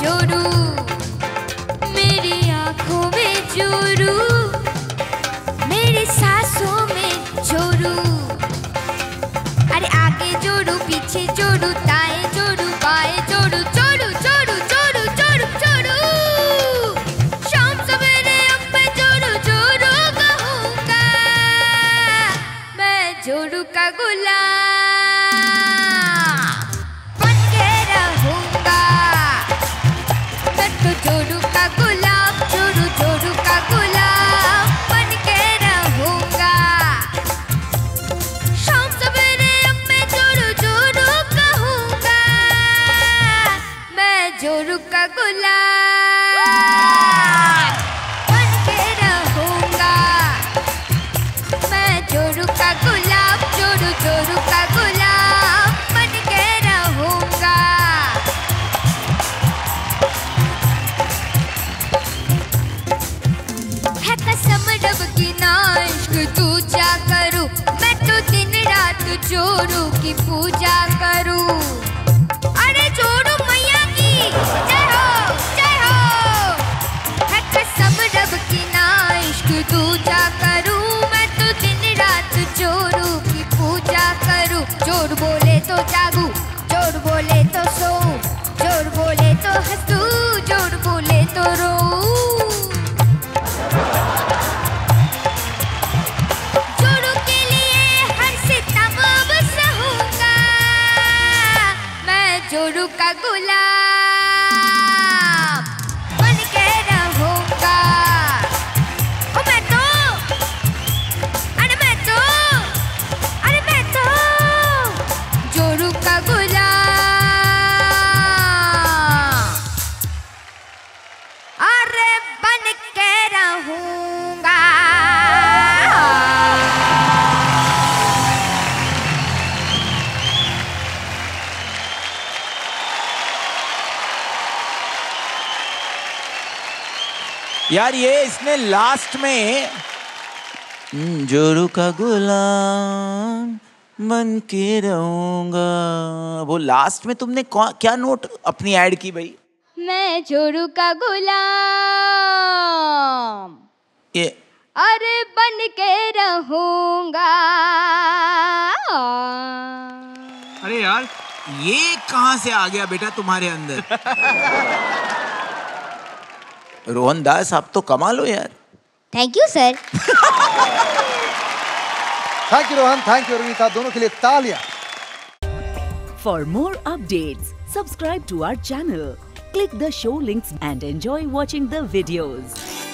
जोरू, मेरी आँखों में जोरू, मेरी सांसों में जोरू। अरे आगे जोरू, पीछे जोरू, दाएं जोरू, बाएं जोरू, जोरू जोरू जोरू जोरू जोरू। शाम सवेरे अब मैं जोरू जोरू कहूँगा, मैं जोरू का गुलाम बन के रहूँगा। मैं तो जोरू का गुलाम, जोरू जोरू का गुलाम बन के रहूँगा। शाम सवेरे अब मैं जोरू जोरू कहूँगा, मैं जोरू का गुलाम बन के रहूँगा। मैं जोरू का गुलाम, जोरू जोरू का गुलाम बन के रहूँगा। है कसम रब की ना इश्क तुझा करूं, मैं तो दिन रात जोरू की पूजा करूं। अरे जोरू मैया की जय हो, जय हो। है कसम रब की ना इश्क तुझा करूं, मैं तो दिन रात जोरू की पूजा करूं। जोर बोले तो जागू, जोर बोले तो सोऊं, जोर बोले तो हंसूं, जोर बोले तो रोऊं। जोरू के लिए हर सितम अब सहूंगा, मैं जोरू का गुलाम बन के रहूंगा। ओ मैं तो, अरे मैं तो, अरे मैं तो जोरू का गुलाम, अरे बन के रहूंगा। यार ये इसने लास्ट में जोरू का गुलाम बन के रहूंगा, वो लास्ट में तुमने क्या नोट अपनी ऐड की भाई? मैं जोरू का गुलाम, ये अरे बन के रहूंगा। अरे यार ये कहाँ से आ गया बेटा तुम्हारे अंदर? रोहन दास आप तो कमाल हो यार। Thank you sir. Thank you Rohan, thank you Ravita, दोनों के लिए तालियां। For more updates, subscribe to our channel, click the show links and enjoy watching the videos.